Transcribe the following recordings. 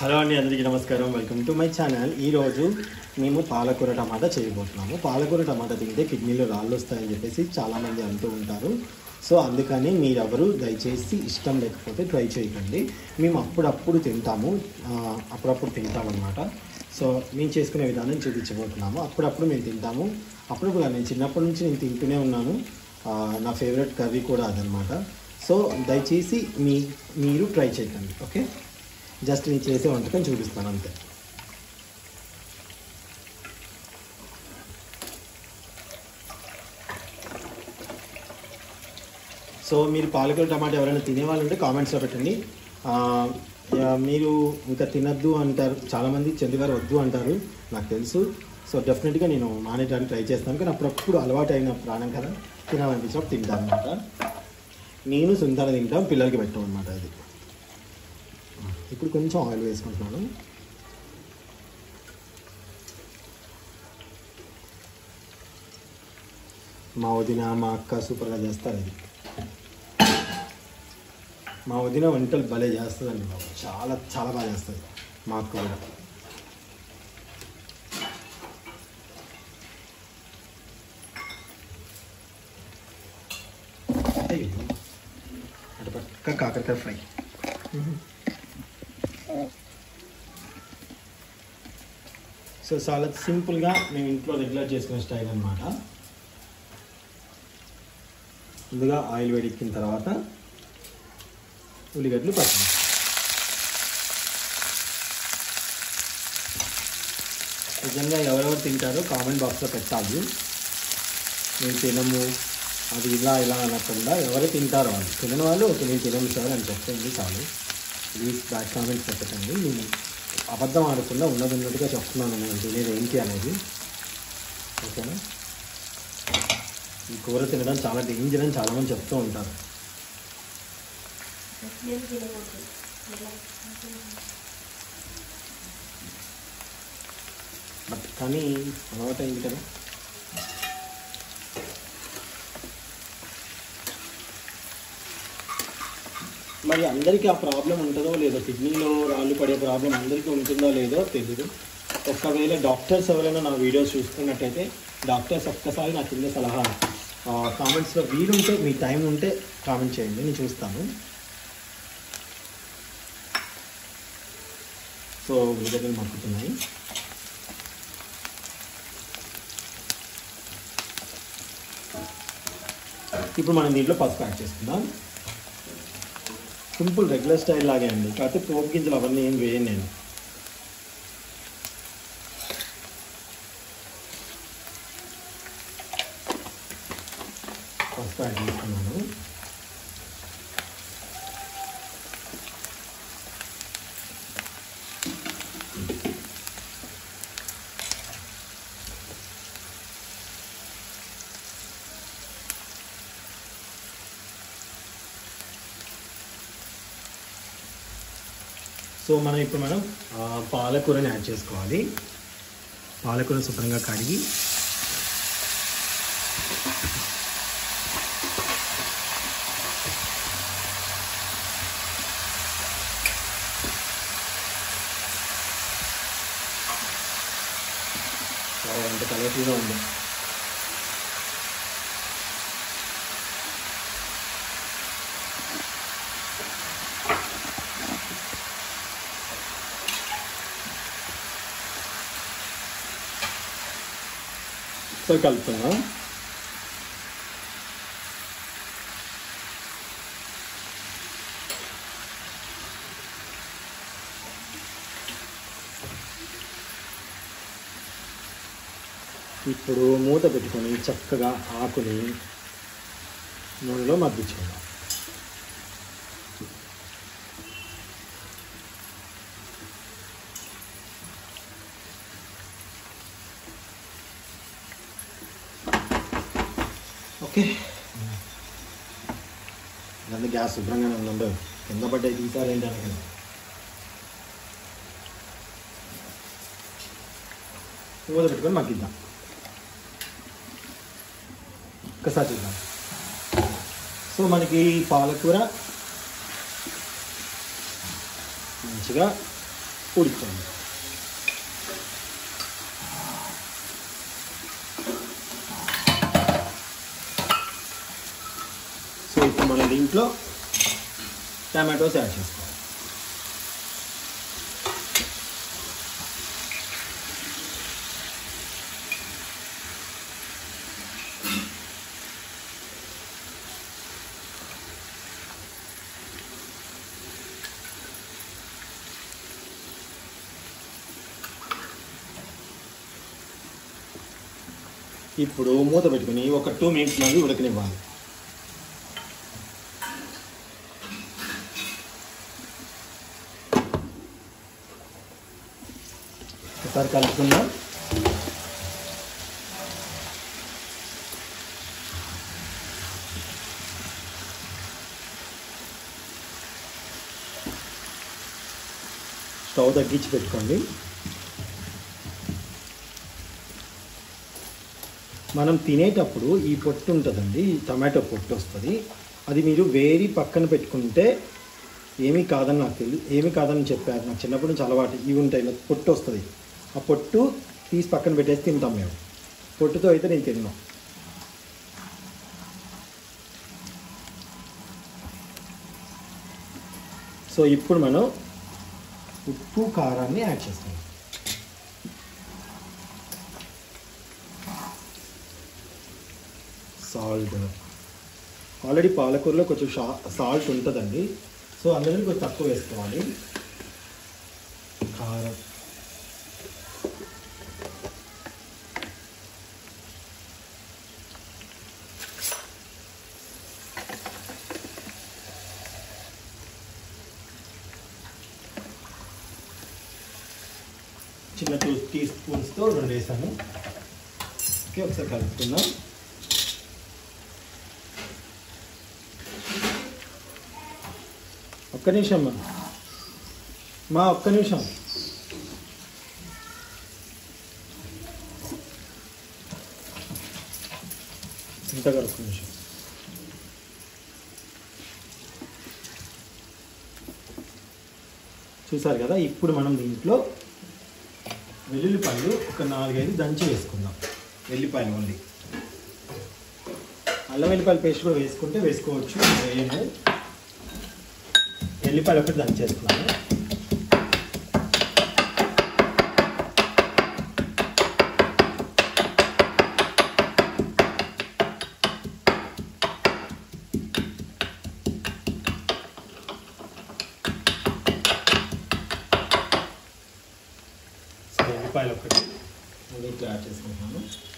Hello అండి, అందరికీ నమస్కారం. Welcome to my channel. ఈరోజు మేము పాలకూర టమాటా చేయబోతున్నాము. పాలకూర టమాటా తింటే కిడ్నీలో రాళ్ళు వస్తాయని చెప్పేసి చాలామంది అంటూ ఉంటారు. సో అందుకని మీరెవరు దయచేసి ఇష్టం లేకపోతే ట్రై చేయకండి. మేము అప్పుడప్పుడు తింటామన్నమాట. సో మేము చేసుకునే విధానం చూపించబోతున్నాము. అప్పుడప్పుడు మేము తింటాము. అప్పుడప్పుడు నేను చిన్నప్పటి నుంచి నేను తింటూనే ఉన్నాను. నా ఫేవరెట్ కర్రీ కూడా అదనమాట. సో దయచేసి మీరు ట్రై చేయకండి. ఓకే, జస్ట్ నేను చేసే వంటకం చూపిస్తాను అంతే. సో మీరు పాలకూర టమాటా ఎవరైనా తినేవాళ్ళు ఉంటే కామెంట్స్లో పెట్టండి. మీరు ఇంకా తినద్దు అంటారు చాలామంది, చంద్రగారు వద్దు అంటారు నాకు తెలుసు. సో డెఫినెట్గా నేను మానేయడానికి ట్రై చేస్తాను, కానీ అప్పుడప్పుడు అలవాటు అయిన ప్రాణం కదా, తినాలనిపించినప్పుడు తింటాను అనమాట. నేను సుందర తింటాం, పిల్లలకి పెట్టాం అనమాట. అది ఇప్పుడు కొంచెం ఆయిల్ వేసుకుంటున్నాను. మా వదిన మా అక్క సూపర్గా చేస్తారు. ఇది మా వదిన వంటలు భలే చేస్తుందండి బాబు, చాలా చాలా బాగా చేస్తుంది మా అక్క కూడా. అటు పక్క కాకరకాయ ఫ్రై. సో చాలా సింపుల్గా మేము ఇంట్లో రెగ్యులర్ చేసుకునే స్టైల్ అనమాట. ముందుగా ఆయిల్ వేడెక్కిన తర్వాత ఉల్లిగడ్డలు పచ్చిమిర్చి. నిజంగా ఎవరెవరు తింటారో కామెంట్ బాక్స్లో పెట్టాలి. మేము తినము అది ఇలా అనకుండా ఎవరు తింటారో వాళ్ళు, తినని వాళ్ళు ఓకే నేను తినము సార్ అని చెప్పండి చాలు. ప్లీజ్ బ్యాక్ కామెంట్స్ పెట్టండి. నేను అబద్ధం ఆడకుండా ఉన్నట్టుగా చెప్తున్నాను నేను తినేది ఏంటి అనేది. ఓకేనా? ఈ కూర తినడం చాలా డేంజర్ అని చాలామంది చెప్తూ ఉంటారు. బట్ కానీ అలవాటు అయింది కదా. మరి అందరికీ ఆ ప్రాబ్లం ఉంటుందో లేదో, కిడ్నీలో రాళ్ళు పడే ప్రాబ్లం అందరికీ ఉంటుందో లేదో తెలీదు. ఒకవేళ డాక్టర్స్ ఎవరైనా నా వీడియోస్ చూసుకున్నట్టయితే డాక్టర్స్ ఒక్కసారి నా కింద సలహా కామెంట్స్లో వీలుంటే మీ టైం ఉంటే కామెంట్ చేయండి, నేను చూస్తాను. సో ఉల్లిగడ్డలు మక్కుతున్నాయి. ఇప్పుడు మనం దీంట్లో పసుపు యాడ్ చేసుకుందాం. సింపుల్ రెగ్యులర్ స్టైల్ లాగే అండి, కాకపోతే పోపు గింజలు అవన్నీ ఏం వేయను నేను. పసుపు యాడ్ చేసుకున్నాను. సో మనం పాలకూరని యాడ్ చేసుకోవాలి. పాలకూర శుభ్రంగా కడిగి ఎంత కలర్ఫుల్గా ఉంది. సో కలుపుతున్నాం. ఇప్పుడు మూత పెట్టుకొని చక్కగా ఆకుని నూనెలో మగ్గించుకుందాం. ఓకే, ఇదంతా గ్యాస్ శుభ్రంగానే ఉందండి, కింద పడ్డాయి తీసారేంటి అనగా. మూత పెట్టుకొని మగ్గిద్దాం. ఒక్కసారి చూద్దాం. సో మనకి పాలకూర మంచిగా ఉడికిపోయింది. సో ఇప్పుడు మనం దీంట్లో టమాటోస్ యాడ్ చేసుకోవాలి. ఇప్పుడు మూత పెట్టుకుని ఒక 2 మినిట్స్ మంది ఉడకనివ్వాలి. ఒకసారి కలుపుకుందాం. స్టవ్ తగ్గించి పెట్టుకోండి. మనం తినేటప్పుడు ఈ పొట్టు ఉంటుందండి, ఈ టమాటో పొట్టు వస్తుంది. అది మీరు వేరి పక్కన పెట్టుకుంటే ఏమీ కాదని నాకు తెలియదు, ఏమీ కాదని చెప్పారు. నాకు చిన్నప్పటి నుంచి అలవాటు. ఇవి ఉంటాయి, నాకు పొట్టు వస్తుంది. ఆ పొట్టు తీసి పక్కన పెట్టేసి తింటాం మేము. పొట్టుతో అయితే నేను తిన్నాను. సో ఇప్పుడు మనం ఉప్పు కారాన్ని యాడ్ చేస్తాం. సాల్ట్, ఆల్రెడీ పాలకూరలో కొంచెం సాల్ట్ ఉంటుందండి. సో అందులో కొంచెం తక్కువ వేసుకోవాలి. కారం, చిన్న 2 టీ స్పూన్స్తో 2 వేసాను. ఓకే, ఒకసారి కలుపుకుందాం. ఒక్క నిమిషం మా ఒక్క నిమిషం. ఇంతగా ఒక్క నిమిషం. చూసారు కదా. ఇప్పుడు మనం దీంట్లో వెల్లుల్లిపాయలు ఒక 4-5 దంచి వేసుకుందాం. వెల్లిపాయలు ఓన్లీ. అల్లం వెల్లిపాయల పేస్ట్ కూడా వేసుకుంటే వేసుకోవచ్చు, వేయము. వెల్లిపాయలు ఒకటి దంచేస్తున్నాను. వెల్లిపాయలు ఒకటి మూడింటి యాడ్ చేసుకుంటున్నాను.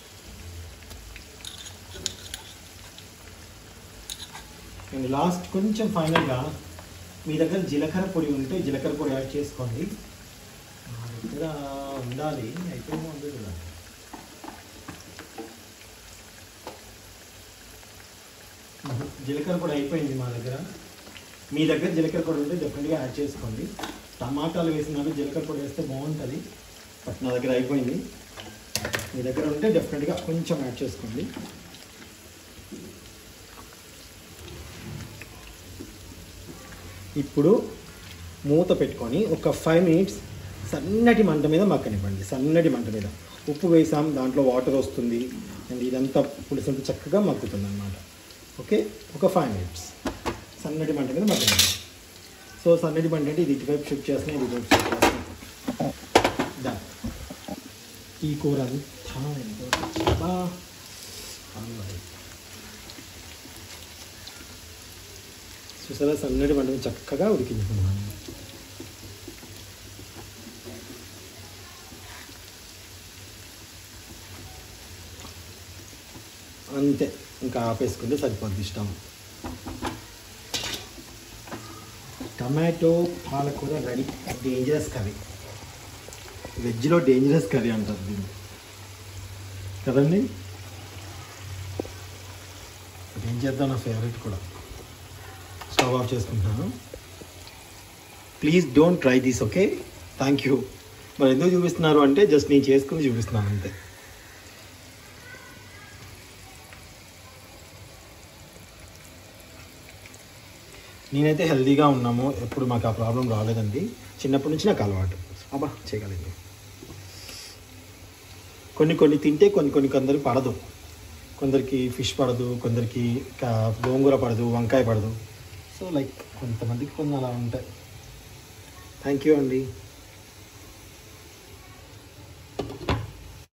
అండ్ లాస్ట్ కొంచెం ఫైనల్గా మీ దగ్గర జీలకర్ర పొడి ఉంటే జీలకర్ర పొడి యాడ్ చేసుకోండి. మా దగ్గర ఉండాలి, అయిపోయిందో ఉంది కదా. జీలకర్ర పొడి అయిపోయింది మా దగ్గర. మీ దగ్గర జీలకర్ర పొడి ఉంటే డెఫినెట్గా యాడ్ చేసుకోండి. టమాటాలు వేసినాక జీలకర్ర పొడి వేస్తే బాగుంటుంది. బట్ నా దగ్గర అయిపోయింది. మీ దగ్గర ఉంటే డెఫినెట్గా కొంచెం యాడ్ చేసుకోండి. ఇప్పుడు మూత పెట్టుకొని ఒక 5 మినిట్స్ సన్నటి మంట మీద మగ్గనివ్వండి. సన్నటి మంట మీద. ఉప్పు వేసాం, దాంట్లో వాటర్ వస్తుంది అండ్ ఇదంతా పులుసంతా చక్కగా మగ్గుతుంది అన్నమాట. ఓకే, ఒక 5 మినిట్స్ సన్నటి మంట మీద మగ్గనివ్వండి. సో సన్నటి మంట అంటే ఇది ఇటువైపు షిఫ్ట్ చేస్తున్నాయి, ఇది ఇటువైపు షిఫ్ట్ చేస్తున్నాయి. ఈ కూర అంతా ఎంతో చూసారా, సన్నటి మంట మీద చక్కగా ఉడికించుకున్నాను. అంతే, ఇంకా ఆపేసుకుంటే సరిపోద్ది. ఇష్టం. టమాటో పాలకూర రెడీ. డేంజరస్ కర్రీ, వెజ్లో డేంజరస్ కర్రీ అంటారు దీన్ని కదండి. ఏం చేద్దాం, నా ఫేవరెట్ కూడా. స్టవ్ ఆఫ్ చేసుకుంటున్నాను. Please don't try this. Okay, thank you. మరి ఎందుకు చూపిస్తున్నారు అంటే జస్ట్ నేను చేసుకుని చూపిస్తున్నాను అంతే. నేనైతే హెల్తీగా ఉన్నాము, ఎప్పుడు మాకు ఆ ప్రాబ్లం రాలేదండి. చిన్నప్పటి నుంచి నాకు అలవాటు. అబ్బా చేయగలిగింది. కొన్ని తింటే కొందరికి పడదు. కొందరికి ఫిష్ పడదు, కొందరికి గోంగూర పడదు, వంకాయ పడదు. సో లైక్ కొంతమందికి కొన్ని అలా ఉంటాయి. థ్యాంక్ యూ అండి.